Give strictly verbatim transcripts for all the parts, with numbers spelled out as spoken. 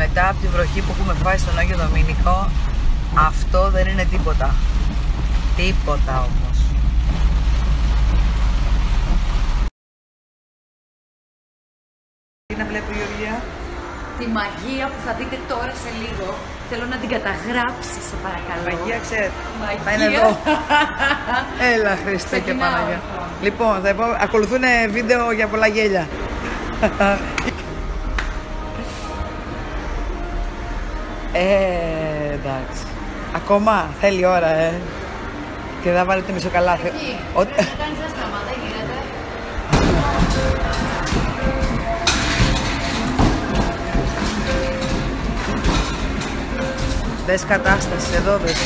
μετά από τη βροχή που έχουμε φάει στον Άγιο Δομήνικο, αυτό δεν είναι τίποτα. Τίποτα όμως. Τι να βλέπω, Γεωργία? Τη μαγεία που θα δείτε τώρα σε λίγο. Θέλω να την καταγράψεις, σε παρακαλώ. Μαγεία, ξέρετε. Μαγεία. Θα είναι εδώ. Έλα, Χριστέ και Παναγία. Λοιπόν, θα υπό... ακολουθούν βίντεο για πολλά γέλια. Ε, εντάξει. Ακόμα θέλει ώρα, ε. Και θα βάλετε μισοκαλάθι. Ό,τι κάνεις ένα σταματά, δεν γίνεται. Δες κατάσταση, εδώ δες.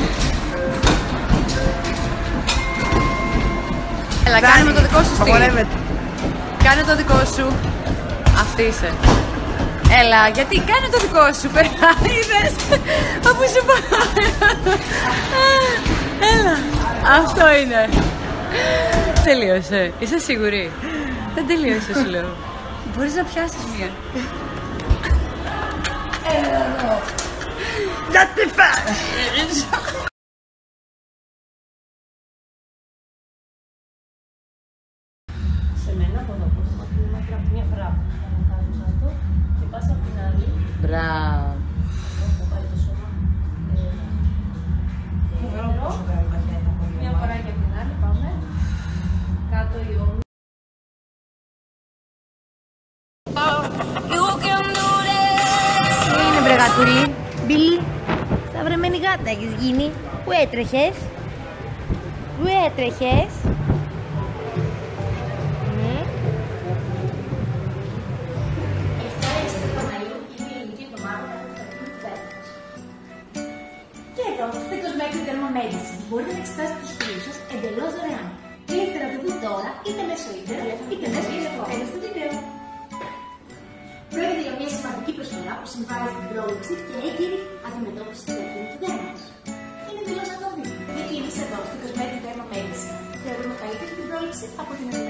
Έλα, κάνε με το δικό σου στυλ. Απαγορεύεται. Κάνε το δικό σου. Αυτή είσαι. Έλα, γιατί κάνε το δικό σου. Περνάει, είδες. Αφού σου πάει. Έλα. Αυτό είναι. Τελείωσε. Είσαι σίγουρη? Δεν τελείωσε, σου λέω. Μπορείς να πιάσεις μία. Έλα εδώ. Γιατί φας. Σε μένα από εδώ που θα μάθει μακριά από μια πράγμα. Να κάνεις αυτό και πας από την άλλη. Μπράβο. Θα πάρει το σώμα. Μια φορά και από την άλλη πάμε. Κάτω η όμη. Τι είναι, βρε γατούλη? Μπιλί, στα βρεμένη γάτα έχεις γίνει. Πού έτρεχες? Πού έτρεχες? Και εδώ, στην Cosmetic Derma Medicine, μπορείτε να εξετάσετε τους φίλους σας εντελώς δωρεάν. Κλείστε να το δείτε τώρα, είτε μέσω ίντερνετ, είτε μέσω τηλεφώνου στο βίντεο. Πρόκειται για μια σημαντική προσφορά που συμβάλλει στην πρόληψη και έγκυρη αντιμετώπιση του καρκίνου του δέρματος. Είναι εντελώς ανώδυνο. Γιατί εμείς εδώ, στην Cosmetic Derma Medicine, θεωρούμε καλύτερη την πρόληψη από την αντιμετώπιση.